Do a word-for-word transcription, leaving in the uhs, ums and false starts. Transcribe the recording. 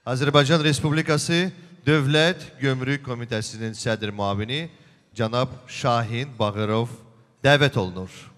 Azərbaycan Respublikası Dövlət Gömrük Komitəsinin sədr müavini cənab Şahin Bağırov dəvət olunur.